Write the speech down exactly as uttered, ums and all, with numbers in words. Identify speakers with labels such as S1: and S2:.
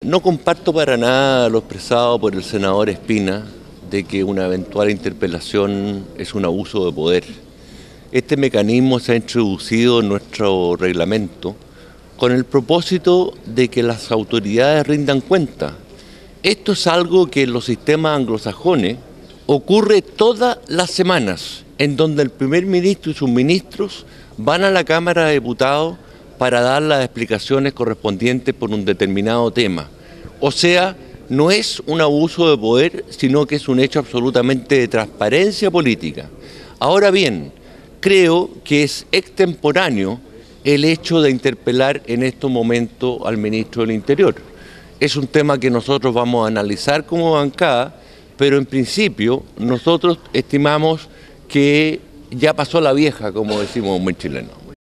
S1: No comparto para nada lo expresado por el senador Espina de que una eventual interpelación es un abuso de poder. Este mecanismo se ha introducido en nuestro reglamento con el propósito de que las autoridades rindan cuenta. Esto es algo que en los sistemas anglosajones ocurre todas las semanas, en donde el primer ministro y sus ministros van a la Cámara de Diputados para dar las explicaciones correspondientes por un determinado tema. O sea, no es un abuso de poder, sino que es un hecho absolutamente de transparencia política. Ahora bien, creo que es extemporáneo el hecho de interpelar en estos momentos al ministro del Interior. Es un tema que nosotros vamos a analizar como bancada, pero en principio nosotros estimamos que ya pasó la vieja, como decimos en buen chileno.